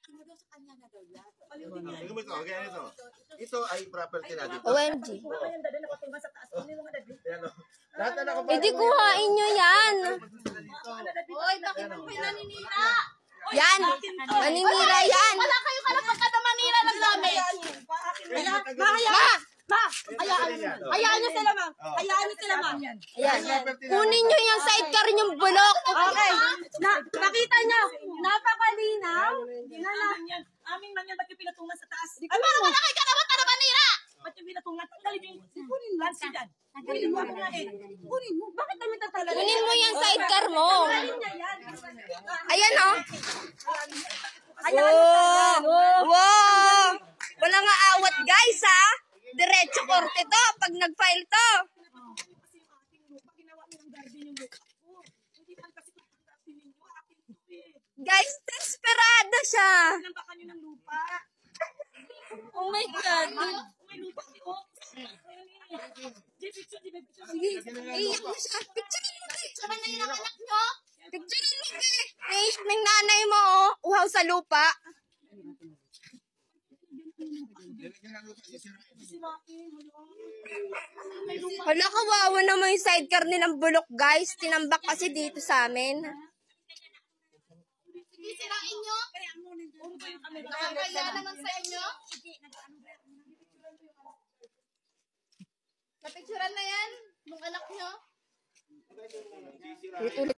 Tingnan mo ito, ganyan ito. Ito ay property natin. OMG. Lahat na nakapag- Hindi kuhain nyo yan. Hoy, bakit mo naninira? Yan. Maninira yan. Wala kayo karapatan na manira ng gamit. Hayaan niyo sila, ma'am. Hayaan niyo sila, ma'am. Ayan. Kunin nyo yung sidecar yung bulok. Okay. Nakita niyo, napakalinaw. Amin man yan, ba't yung pinatungan sa taas? Ay, mga malaki ka naman, para manira! Ba't yung pinatungan? Tanggalin niyo yung lansi dyan. Kunin mo nga eh. Kunin mo. Bakit namin tatala? Kunin mo yung sidecar mo. Ayan o. Wow. Wala nga awat guys ha. Diretso korte to pag nag-file to. Guys, desperado siya. Nambakan nyo ng lupa. Oh my God. May lupa si Ops. Iyak mo siya. Picturein mo kay. Picturein mo kay. May nanay mo oh. Uhaw sa lupa. Hala, kawawa naman yung sidecar nilang bulok guys. Tinambak kasi dito sa amin. Sirain nyo. Nakakaya naman sa inyo. Napicturan na yan, nung anak nyo.